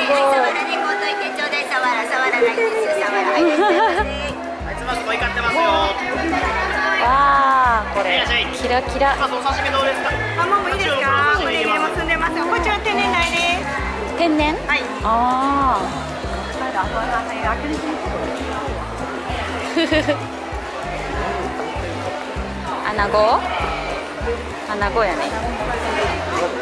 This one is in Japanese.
わあ、これキラキラ。 お刺身どうですか？もういいですか？これ入れも済んでますよ。こちら天然鯛です。 天然？ はい。 ああ。アナゴ？アナゴやね。